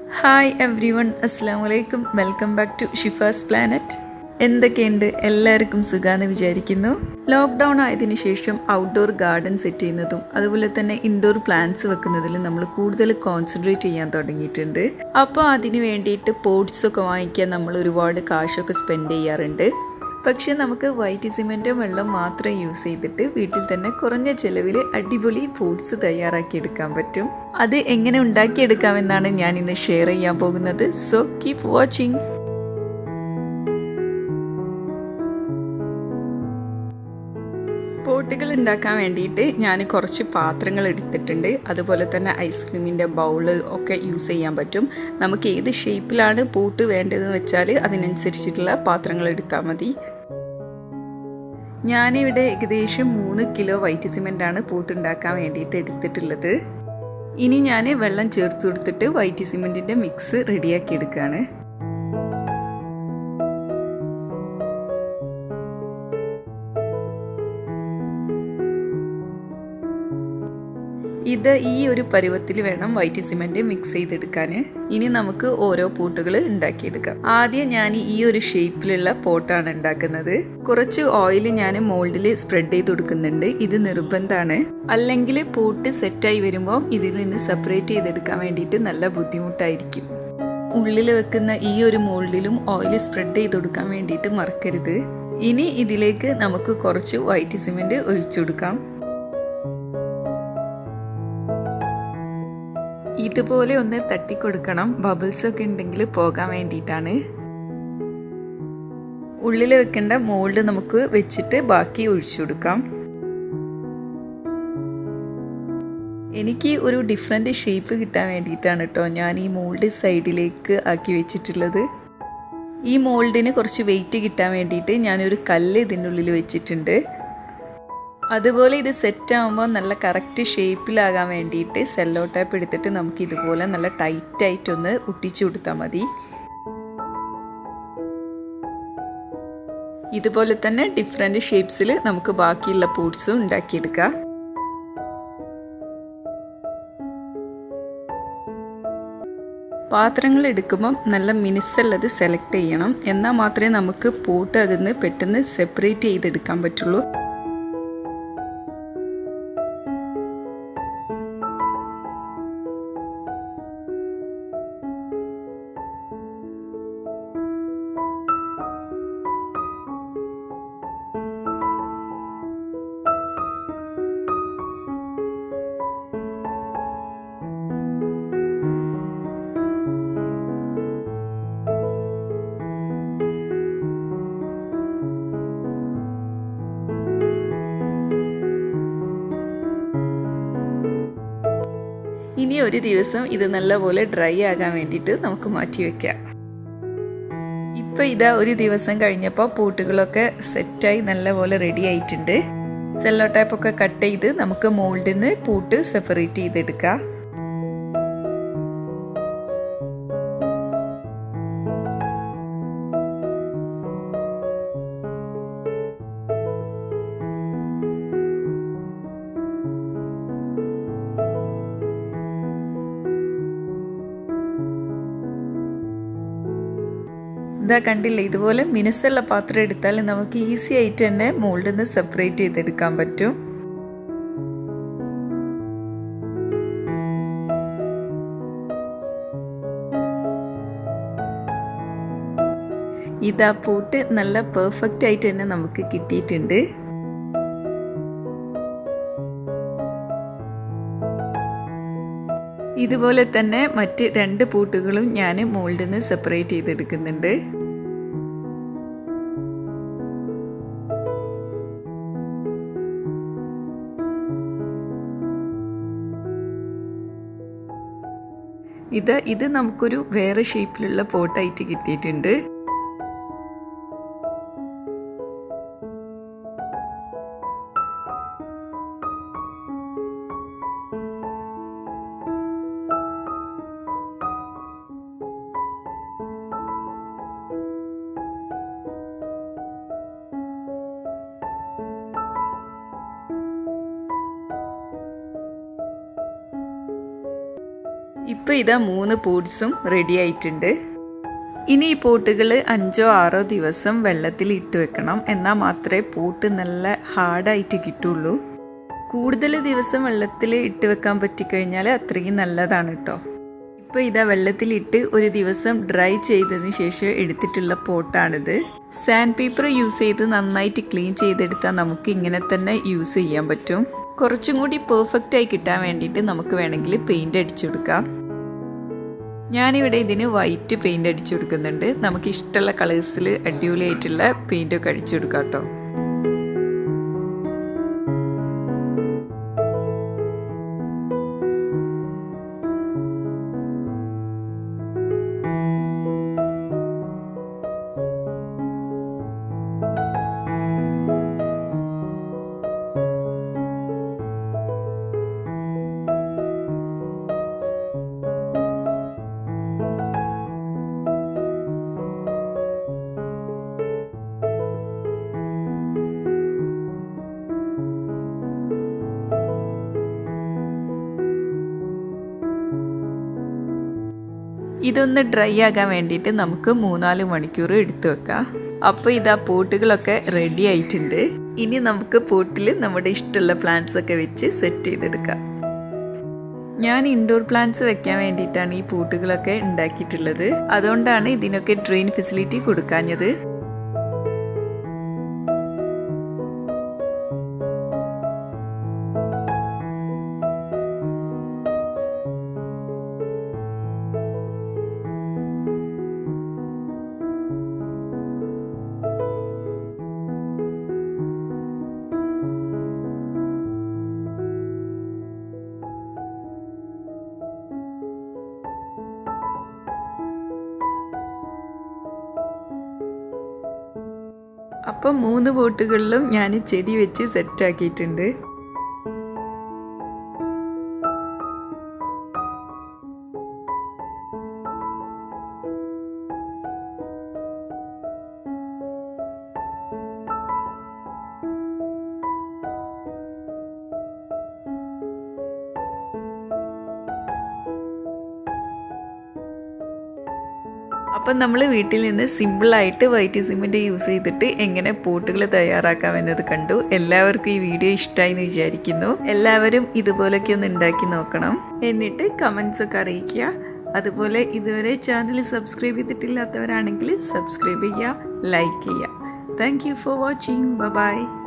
Hi every one, അസ്സാം വലൈക്കും. Welcome back to Shifas planet. എന്തൊക്കെയുണ്ട്? എല്ലാവർക്കും സുഖാന്ന് വിചാരിക്കുന്നു. ലോക്ക്ഡൗൺ ആയതിനു ശേഷം ഔട്ട്ഡോർ ഗാർഡൻ സെറ്റ് ചെയ്യുന്നതും അതുപോലെ തന്നെ ഇൻഡോർ പ്ലാന്റ്സ് വെക്കുന്നതിലും നമ്മൾ കൂടുതൽ കോൺസെൻട്രേറ്റ് ചെയ്യാൻ തുടങ്ങിയിട്ടുണ്ട്. അപ്പോൾ അതിന് വേണ്ടിയിട്ട് പോട്ട്സൊക്കെ വാങ്ങിക്കാൻ നമ്മൾ ഒരുപാട് കാശൊക്കെ സ്പെൻഡ് ചെയ്യാറുണ്ട്. പക്ഷെ നമുക്ക് വൈറ്റ് സിമെൻറ്റും വെള്ളം മാത്രം യൂസ് ചെയ്തിട്ട് വീട്ടിൽ തന്നെ കുറഞ്ഞ ചിലവിൽ അടിപൊളി പോട്ട്സ് തയ്യാറാക്കിയെടുക്കാൻ പറ്റും. അത് എങ്ങനെ ഉണ്ടാക്കിയെടുക്കാമെന്നാണ് ഞാൻ ഇന്ന് ഷെയർ ചെയ്യാൻ പോകുന്നത്. So keep watching. പോട്ടുകൾ ഉണ്ടാക്കാൻ വേണ്ടിയിട്ട് ഞാൻ കുറച്ച് പാത്രങ്ങൾ എടുത്തിട്ടുണ്ട്. അതുപോലെ തന്നെ ഐസ്ക്രീമിൻ്റെ ബൗള് ഒക്കെ യൂസ് ചെയ്യാൻ പറ്റും. നമുക്ക് ഏത് ഷേപ്പിലാണ് പോട്ട് വേണ്ടതെന്ന് വെച്ചാൽ അതിനനുസരിച്ചിട്ടുള്ള പാത്രങ്ങൾ എടുത്താൽ മതി. ഞാനിവിടെ ഏകദേശം 3 കിലോ വൈറ്റ് സിമെൻ്റാണ് പോട്ട് ഉണ്ടാക്കാൻ വേണ്ടിയിട്ട് എടുത്തിട്ടുള്ളത്. ഇനി ഞാൻ വെള്ളം ചേർത്ത് കൊടുത്തിട്ട് വൈറ്റ് സിമെൻറ്റിൻ്റെ മിക്സ് റെഡിയാക്കി എടുക്കുകയാണ്. ഇത് ഈ ഒരു പരുവത്തിൽ വേണം വൈറ്റ് സിമെൻറ്റ് മിക്സ് ചെയ്തെടുക്കാൻ. ഇനി നമുക്ക് ഓരോ പോട്ടുകൾ ഉണ്ടാക്കിയെടുക്കാം. ആദ്യം ഞാൻ ഈ ഒരു ഷേപ്പിലുള്ള പോട്ടാണ് ഉണ്ടാക്കുന്നത്. കുറച്ച് ഓയിൽ ഞാൻ മോൾഡിൽ സ്പ്രെഡ് ചെയ്ത് കൊടുക്കുന്നുണ്ട്. ഇത് നിർബന്ധമാണ്, അല്ലെങ്കിൽ പോട്ട് സെറ്റായി വരുമ്പോൾ ഇതിൽ നിന്ന് സെപ്പറേറ്റ് ചെയ്തെടുക്കാൻ വേണ്ടിയിട്ട് നല്ല ബുദ്ധിമുട്ടായിരിക്കും. ഉള്ളിൽ വെക്കുന്ന ഈ ഒരു മോൾഡിലും ഓയിൽ സ്പ്രെഡ് ചെയ്ത് കൊടുക്കാൻ വേണ്ടിയിട്ട് മറക്കരുത്. ഇനി ഇതിലേക്ക് നമുക്ക് കുറച്ച് വൈറ്റ് സിമെൻറ്റ് ഒഴിച്ചു കൊടുക്കാം. ഇതുപോലെ ഒന്ന് തട്ടിക്കൊടുക്കണം, ബബിൾസ് ഒക്കെ ഉണ്ടെങ്കിൽ പോകാൻ വേണ്ടിയിട്ടാണ്. ഉള്ളിൽ വെക്കേണ്ട മോൾഡ് നമുക്ക് വെച്ചിട്ട് ബാക്കി ഒഴിച്ചു കൊടുക്കാം. എനിക്ക് ഒരു ഡിഫറെൻ്റ് ഷേപ്പ് കിട്ടാൻ വേണ്ടിയിട്ടാണ് കേട്ടോ ഞാൻ ഈ മോൾഡ് സൈഡിലേക്ക് ആക്കി വെച്ചിട്ടുള്ളത്. ഈ മോൾഡിന് കുറച്ച് വെയിറ്റ് കിട്ടാൻ വേണ്ടിയിട്ട് ഞാനൊരു കല്ല് ഇതിൻ്റെ ഉള്ളിൽ വെച്ചിട്ടുണ്ട്. അതുപോലെ ഇത് സെറ്റ് ആകുമ്പോൾ നല്ല കറക്റ്റ് ഷേപ്പിലാകാൻ വേണ്ടിയിട്ട് സെല്ലോ ടേപ്പ് എടുത്തിട്ട് നമുക്ക് ഇതുപോലെ നല്ല ടൈറ്റായിട്ടൊന്ന് ഒട്ടിച്ചു കൊടുത്താൽ മതി. ഇതുപോലെ തന്നെ ഡിഫറെൻറ്റ് ഷേപ്സിൽ നമുക്ക് ബാക്കിയുള്ള പോട്ട്സും ഉണ്ടാക്കിയെടുക്കാം. പാത്രങ്ങൾ എടുക്കുമ്പം നല്ല മിനുസുള്ളത് സെലക്ട് ചെയ്യണം. എന്നാൽ മാത്രമേ നമുക്ക് പോട്ട് അതിൽ നിന്ന് പെട്ടെന്ന് സെപ്പറേറ്റ് ചെയ്തെടുക്കാൻ പറ്റുള്ളൂ. ഇനി ഒരു ദിവസം ഇത് നല്ലപോലെ ഡ്രൈ ആകാൻ വേണ്ടിയിട്ട് നമുക്ക് മാറ്റി വെക്കാം. ഇപ്പം ഇതാ ഒരു ദിവസം കഴിഞ്ഞപ്പോൾ പോട്ടുകളൊക്കെ സെറ്റായി നല്ലപോലെ റെഡി ആയിട്ടുണ്ട്. സെല്ലോ ടേപ്പൊക്കെ കട്ട് ചെയ്ത് നമുക്ക് മോൾഡിൽ നിന്ന് പോട്ട് സെപ്പറേറ്റ് ചെയ്തെടുക്കാം. ഇതാ കണ്ടില്ലേ, ഇതുപോലെ മിനുസുള്ള പാത്രം എടുത്താൽ നമുക്ക് ഈസി ആയിട്ട് തന്നെ മോൾഡിൽ നിന്ന് സെപ്പറേറ്റ് ചെയ്തെടുക്കാൻ പറ്റും. ഇതാ പോട്ട് നല്ല പെർഫെക്റ്റ് ആയിട്ട് തന്നെ നമുക്ക് കിട്ടിയിട്ടുണ്ട്. ഇതുപോലെ തന്നെ മറ്റ് 2 പോട്ടുകളും ഞാൻ മോൾഡിൽ നിന്ന് സെപ്പറേറ്റ് ചെയ്തെടുക്കുന്നുണ്ട്. ഇത് നമുക്കൊരു വേറെ ഷേപ്പിലുള്ള പോട്ടായിട്ട് കിട്ടിയിട്ടുണ്ട്. ഇപ്പോൾ ഇതാ 3 പോട്ട്സും റെഡി ആയിട്ടുണ്ട്. ഇനി ഈ പോട്ടുകൾ 5-6 ദിവസം വെള്ളത്തിൽ ഇട്ട് വെക്കണം. എന്നാൽ മാത്രമേ പോട്ട് നല്ല ഹാർഡായിട്ട് കിട്ടുള്ളൂ. കൂടുതൽ ദിവസം വെള്ളത്തിൽ ഇട്ട് വെക്കാൻ പറ്റിക്കഴിഞ്ഞാൽ അത്രയും നല്ലതാണ് കേട്ടോ. ഇപ്പോൾ ഇതാ വെള്ളത്തിലിട്ട് ഒരു ദിവസം ഡ്രൈ ചെയ്തതിന് ശേഷം എടുത്തിട്ടുള്ള പോട്ടാണിത്. സാൻഡ് പേപ്പർ യൂസ് ചെയ്ത് നന്നായിട്ട് ക്ലീൻ ചെയ്തെടുത്താൽ നമുക്ക് ഇങ്ങനെ തന്നെ യൂസ് ചെയ്യാൻ പറ്റും. കുറച്ചും കൂടി പെർഫെക്റ്റായി കിട്ടാൻ വേണ്ടിയിട്ട് നമുക്ക് വേണമെങ്കിൽ പെയിൻറ് അടിച്ചു കൊടുക്കാം. ഞാനിവിടെ ഇതിന് വൈറ്റ് പെയിൻറ് അടിച്ചു കൊടുക്കുന്നുണ്ട്. നമുക്ക് ഇഷ്ടമുള്ള കളേഴ്സിൽ അടിപൊളിയായിട്ടുള്ള പെയിൻറ്റൊക്കെ അടിച്ചു കൊടുക്കാം കേട്ടോ. ഇതൊന്ന് ഡ്രൈ ആകാൻ വേണ്ടിയിട്ട് നമുക്ക് 3-4 മണിക്കൂർ എടുത്തു വെക്കാം. അപ്പോൾ ഇതാ പോട്ടുകളൊക്കെ റെഡി ആയിട്ടുണ്ട്. ഇനി നമുക്ക് പോട്ടിൽ നമ്മുടെ ഇഷ്ടമുള്ള പ്ലാന്റ്സ് ഒക്കെ വെച്ച് സെറ്റ് ചെയ്തെടുക്കാം. ഞാൻ ഇൻഡോർ പ്ലാന്റ്സ് വെക്കാൻ വേണ്ടിയിട്ടാണ് ഈ പോട്ടുകളൊക്കെ ഉണ്ടാക്കിയിട്ടുള്ളത്. അതുകൊണ്ടാണ് ഇതിനൊക്കെ ഡ്രെയിൻ ഫെസിലിറ്റി കൊടുക്കാഞ്ഞത്. അപ്പം 3 പോട്ടുകളിലും ഞാൻ ചെടി വെച്ച് സെറ്റാക്കിയിട്ടുണ്ട്. അപ്പം നമ്മൾ വീട്ടിൽ നിന്ന് സിമ്പിളായിട്ട് വൈറ്റ് സിമെൻറ്റ് യൂസ് ചെയ്തിട്ട് എങ്ങനെ പോട്ടുകൾ തയ്യാറാക്കാമെന്നത് കണ്ടു. എല്ലാവർക്കും ഈ വീഡിയോ ഇഷ്ടമായി എന്ന് വിചാരിക്കുന്നു. എല്ലാവരും ഇതുപോലൊക്കെ ഒന്ന് ഉണ്ടാക്കി നോക്കണം. എന്നിട്ട് കമൻസ് ഒക്കെ അറിയിക്കുക. അതുപോലെ ഇതുവരെ ചാനൽ സബ്സ്ക്രൈബ് ചെയ്തിട്ടില്ലാത്തവരാണെങ്കിൽ സബ്സ്ക്രൈബ് ചെയ്യുക, ലൈക്ക് ചെയ്യുക. Thank you for watching. By.